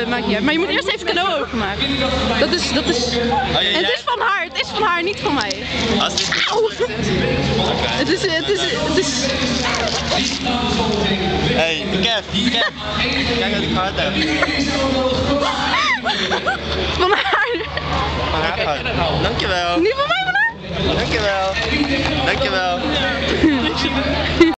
maakt niet uit. Maar je moet eerst even cadeau openmaken. Dat is... En het is van haar, niet van mij. Als dit Auw. Het is... Hey, Kev. Kijk wat ik gehad heb. Van haar. Van haar gehad. Dankjewel. Niet van mij, van haar? Dankjewel. Dankjewel.